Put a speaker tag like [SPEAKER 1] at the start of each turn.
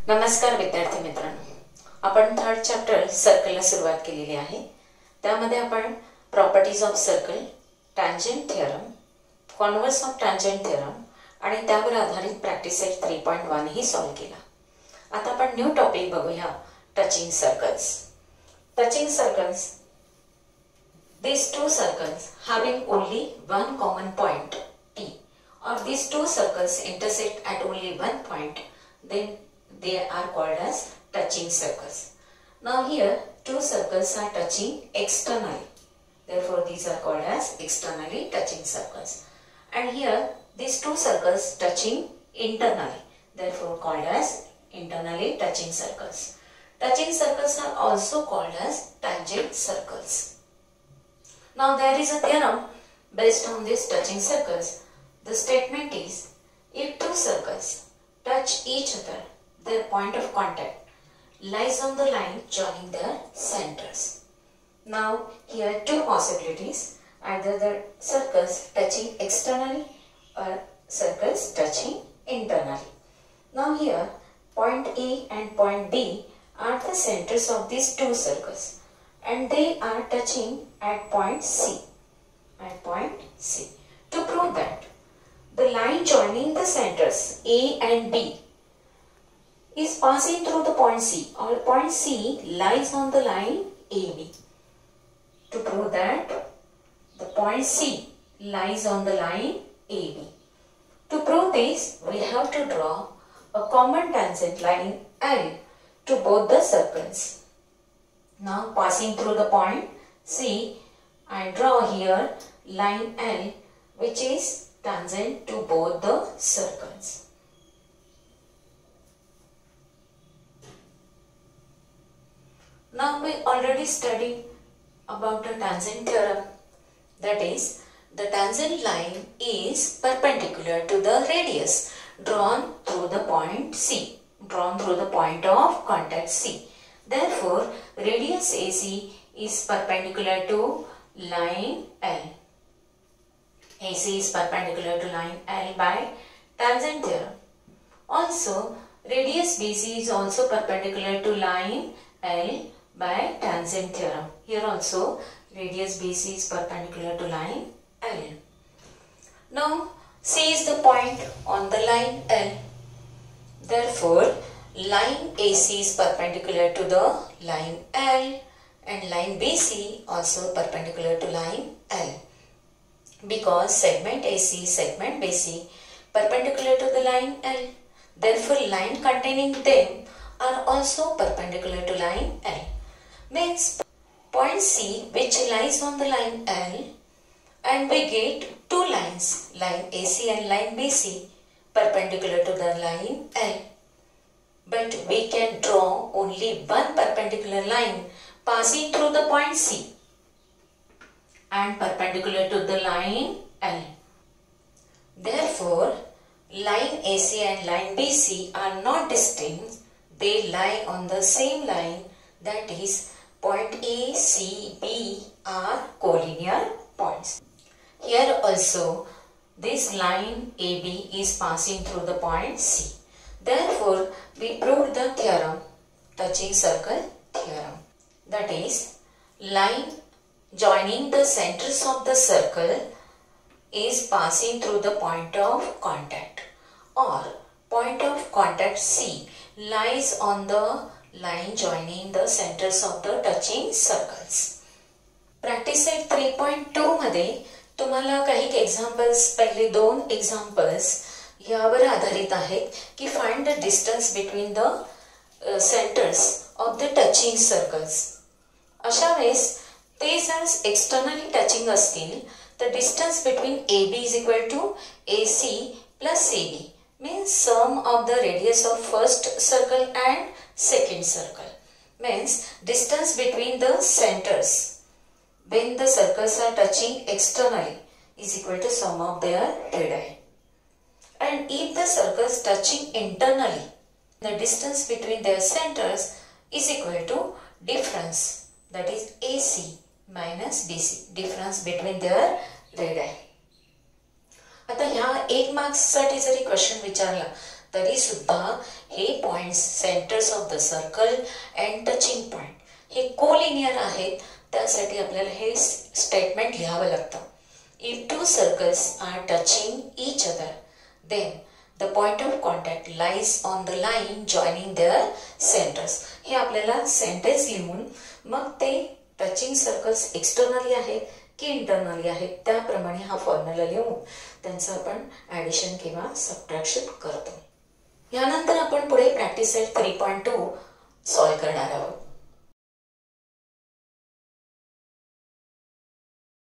[SPEAKER 1] नमस्कार विद्यार्थी मित्रांनो, आपण थर्ड चॅप्टर सर्कलला सुरुवात केलेली आहे. त्यामध्ये आपण properties of circle, tangent theorem, converse of tangent theorem आणि त्यावर आधारित प्रॅक्टिस सेट 3.1 ही सॉल्व्ह केला. आता आपण न्यू टॉपिक बघूया, touching circles. Touching circles, these two circles having only one common point T, or these two circles intersect at only one point, then they are called as touching circles. Now here two circles are touching externally, therefore these are called as externally touching circles. And here these two circles touching internally, therefore called as internally touching circles. Touching circles are also called as tangent circles. Now there is a theorem based on these touching circles. The statement is, if two circles touch each other, their point of contact lies on the line joining their centers. Now here two possibilities, either the circles touching externally or circles touching internally. Now here point A and point B are the centers of these two circles, and they are touching at point C. At point C. To prove that the line joining the centers A and B is passing through the point C, or point C lies on the line AB. To prove that the point C lies on the line AB. To prove this, we have to draw a common tangent line L to both the circles. Now passing through the point C, I draw here line L which is tangent to both the circles. Now we already studied about the tangent theorem. That is, the tangent line is perpendicular to the radius drawn through the point C, drawn through the point of contact C. Therefore, radius AC is perpendicular to line L. AC is perpendicular to line L by tangent theorem. Also, radius BC is also perpendicular to line L by tangent theorem. Here also, radius BC is perpendicular to line L. Now, C is the point on the line L. Therefore, line AC is perpendicular to the line L, and line BC also perpendicular to line L. Because segment AC, segment BC perpendicular to the line L, therefore line containing them are also perpendicular to line L. Means point C which lies on the line L, and we get two lines, line AC and line BC perpendicular to the line L. But we can draw only one perpendicular line passing through the point C and perpendicular to the line L. Therefore, line AC and line BC are not distinct. They lie on the same line, that is, point A, C, B are collinear points. Here also, this line AB is passing through the point C. Therefore, we proved the theorem, touching circle theorem. That is, line joining the centers of the circle is passing through the point of contact, or point of contact C lies on the line joining the centers of the touching circles. Practice set 3.2 मध्ये तुम्हाला काही examples, पहिले दोन examples यावर आधारित आहेत की find the distance between the centers of the touching circles. अशा वेळेस ते जर एक्सटर्नली टचिंग असतील तर distance between AB is equal to AC plus CB means sum of the radius of first circle and second circle. Means distance between the centers when the circles are touching externally is equal to sum of their radii. And if the circles touching internally, the distance between their centers is equal to difference, that is AC minus BC, difference between their radii. आता ह्या 1 marks साठी जरी question विचारला तरी सुद्धा हे points centers of the circle and touching point हे collinear आहेत. त्यासाठी आपल्याला हे स्टेटमेंट लिहावं लागतं. If two circles are touching each other then the point of contact lies on the line joining their centers. हे आपल्याला सेंटेन्स लिहून मग ते टचिंग सर्कल्स एक्सटर्नली आहेत की इंटरनली आहेत त्याप्रमाणे हा फॉर्म्युला लिहून त्यांचं आपण ॲडिशन किंवा सबट्रॅक्शन करतो. यानंतर आपण पुढे प्रॅक्टिस सेट 3.2 सॉल्व्ह करणार आहोत.